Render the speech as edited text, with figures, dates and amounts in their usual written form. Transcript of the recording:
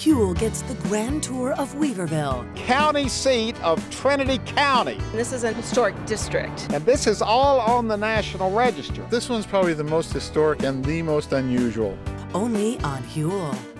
Huell gets the grand tour of Weaverville. County seat of Trinity County. This is a historic district. And this is all on the National Register. This one's probably the most historic and the most unusual. Only on Huell.